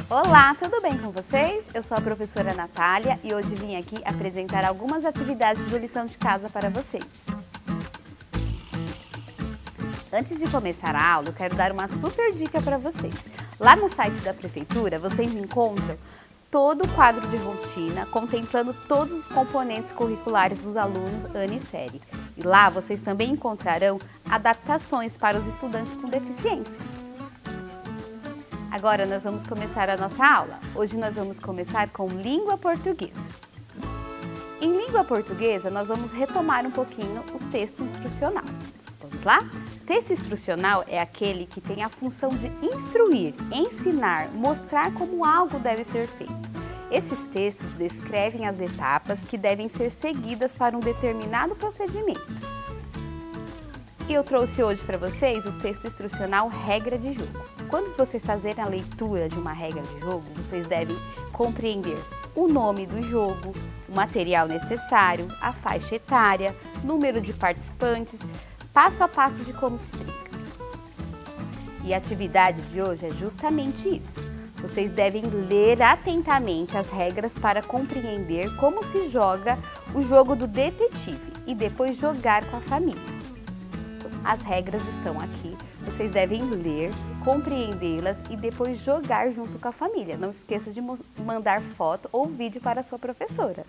Olá, tudo bem com vocês? Eu sou a professora Natália e hoje vim aqui apresentar algumas atividades do lição de casa para vocês. Antes de começar a aula, eu quero dar uma super dica para vocês. Lá no site da Prefeitura, vocês encontram todo o quadro de rotina, contemplando todos os componentes curriculares dos alunos ano e série. E lá vocês também encontrarão adaptações para os estudantes com deficiência. Agora nós vamos começar a nossa aula. Hoje nós vamos começar com língua portuguesa. Em língua portuguesa, nós vamos retomar um pouquinho o texto instrucional. Vamos lá? Texto instrucional é aquele que tem a função de instruir, ensinar, mostrar como algo deve ser feito. Esses textos descrevem as etapas que devem ser seguidas para um determinado procedimento. E eu trouxe hoje para vocês o texto instrucional regra de jogo. Quando vocês fazerem a leitura de uma regra de jogo, vocês devem compreender o nome do jogo, o material necessário, a faixa etária, número de participantes, passo a passo de como se brinca. E a atividade de hoje é justamente isso. Vocês devem ler atentamente as regras para compreender como se joga o jogo do detetive e depois jogar com a família. As regras estão aqui, vocês devem ler, compreendê-las e depois jogar junto com a família. Não esqueça de mandar foto ou vídeo para a sua professora.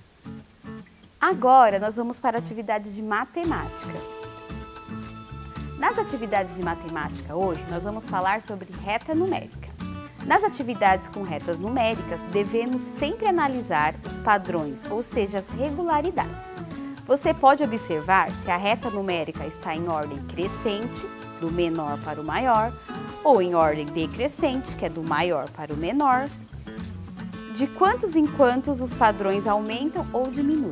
Agora nós vamos para a atividade de matemática. Nas atividades de matemática hoje, nós vamos falar sobre reta numérica. Nas atividades com retas numéricas, devemos sempre analisar os padrões, ou seja, as regularidades. Você pode observar se a reta numérica está em ordem crescente, do menor para o maior, ou em ordem decrescente, que é do maior para o menor, de quantos em quantos os padrões aumentam ou diminuem.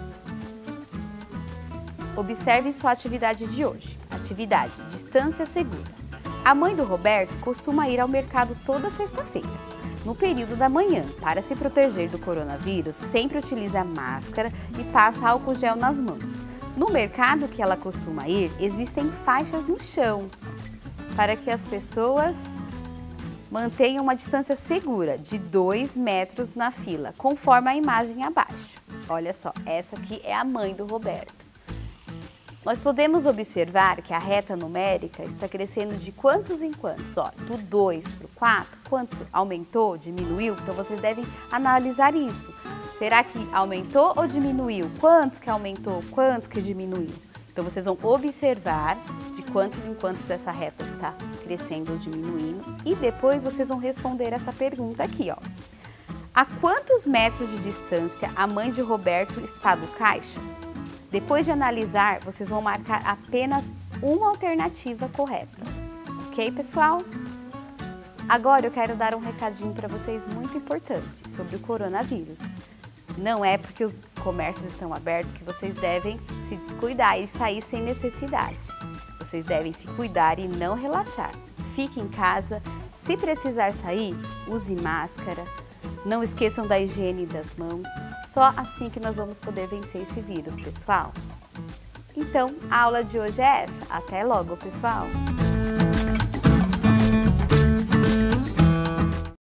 Observe sua atividade de hoje. Atividade: distância segura. A mãe do Roberto costuma ir ao mercado toda sexta-feira. No período da manhã, para se proteger do coronavírus, sempre utiliza máscara e passa álcool gel nas mãos. No mercado que ela costuma ir, existem faixas no chão para que as pessoas mantenham uma distância segura de 2 metros na fila, conforme a imagem abaixo. Olha só, essa aqui é a mãe do Roberto. Nós podemos observar que a reta numérica está crescendo de quantos em quantos? Ó, do 2 para o 4, quanto aumentou, diminuiu? Então vocês devem analisar isso. Será que aumentou ou diminuiu? Quanto que aumentou, quanto que diminuiu? Então vocês vão observar de quantos em quantos essa reta está crescendo ou diminuindo e depois vocês vão responder essa pergunta aqui, ó. A quantos metros de distância a mãe de Roberto está do caixa? Depois de analisar, vocês vão marcar apenas uma alternativa correta. Ok, pessoal? Agora eu quero dar um recadinho para vocês muito importante sobre o coronavírus. Não é porque os comércios estão abertos que vocês devem se descuidar e sair sem necessidade. Vocês devem se cuidar e não relaxar. Fique em casa. Se precisar sair, use máscara. Não esqueçam da higiene das mãos. Só assim que nós vamos poder vencer esse vírus, pessoal. Então, a aula de hoje é essa. Até logo, pessoal!